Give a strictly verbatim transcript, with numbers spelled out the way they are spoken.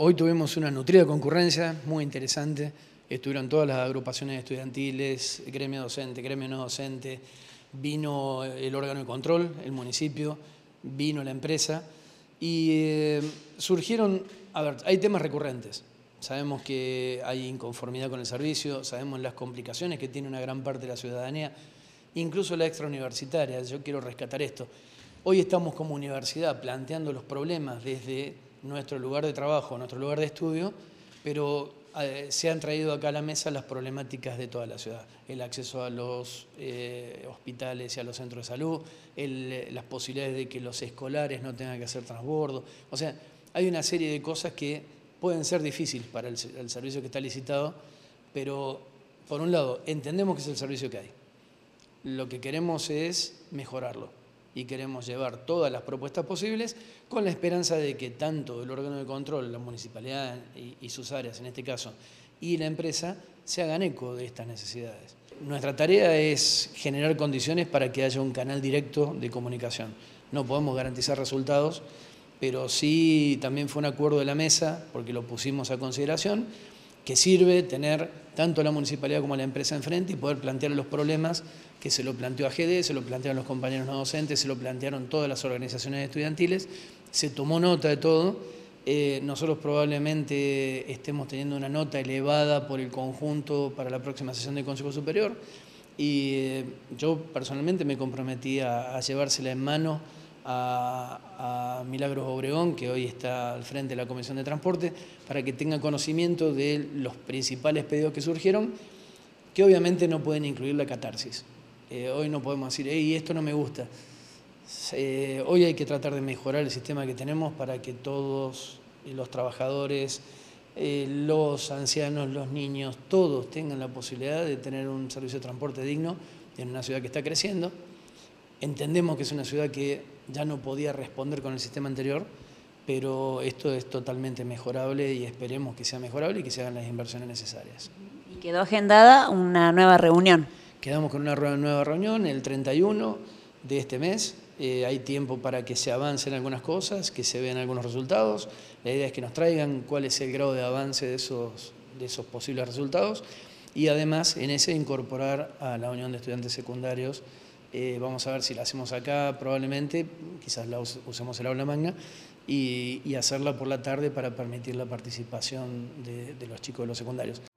hoy tuvimos una nutrida concurrencia, muy interesante. Estuvieron todas las agrupaciones estudiantiles, gremio docente, gremio no docente, vino el órgano de control, el municipio, vino la empresa y eh, surgieron, a ver, hay temas recurrentes. Sabemos que hay inconformidad con el servicio, sabemos las complicaciones que tiene una gran parte de la ciudadanía, incluso la extrauniversitaria. Yo quiero rescatar esto. Hoy estamos como universidad planteando los problemas desde nuestro lugar de trabajo, nuestro lugar de estudio, pero eh, se han traído acá a la mesa las problemáticas de toda la ciudad. El acceso a los eh, hospitales y a los centros de salud, el, las posibilidades de que los escolares no tengan que hacer transbordo. O sea, hay una serie de cosas que pueden ser difíciles para el, el servicio que está licitado, pero por un lado entendemos que es el servicio que hay. Lo que queremos es mejorarlo y queremos llevar todas las propuestas posibles con la esperanza de que tanto el órgano de control, la municipalidad y, y sus áreas en este caso, y la empresa se hagan eco de estas necesidades. Nuestra tarea es generar condiciones para que haya un canal directo de comunicación. No podemos garantizar resultados, pero sí también fue un acuerdo de la mesa, porque lo pusimos a consideración, que sirve tener tanto la municipalidad como la empresa enfrente y poder plantear los problemas que se lo planteó A G D, se lo plantearon los compañeros no docentes, se lo plantearon todas las organizaciones estudiantiles, se tomó nota de todo. Eh, nosotros probablemente estemos teniendo una nota elevada por el conjunto para la próxima sesión del Consejo Superior y eh, yo personalmente me comprometí a, a llevársela en mano a, a Milagros Obregón, que hoy está al frente de la Comisión de Transporte, para que tenga conocimiento de los principales pedidos que surgieron, que obviamente no pueden incluir la catarsis. Eh, hoy no podemos decir, hey, esto no me gusta. Eh, hoy hay que tratar de mejorar el sistema que tenemos para que todos los trabajadores, eh, los ancianos, los niños, todos tengan la posibilidad de tener un servicio de transporte digno en una ciudad que está creciendo. Entendemos que es una ciudad que ya no podía responder con el sistema anterior, pero esto es totalmente mejorable y esperemos que sea mejorable y que se hagan las inversiones necesarias. Y quedó agendada una nueva reunión. Quedamos con una nueva reunión el treinta y uno de este mes. Eh, hay tiempo para que se avancen algunas cosas, que se vean algunos resultados. La idea es que nos traigan cuál es el grado de avance de esos, de esos posibles resultados y además en ese incorporar a la Unión de Estudiantes Secundarios. Eh, vamos a ver si la hacemos acá probablemente, quizás la usemos el aula magna y, y hacerla por la tarde para permitir la participación de, de los chicos de los secundarios.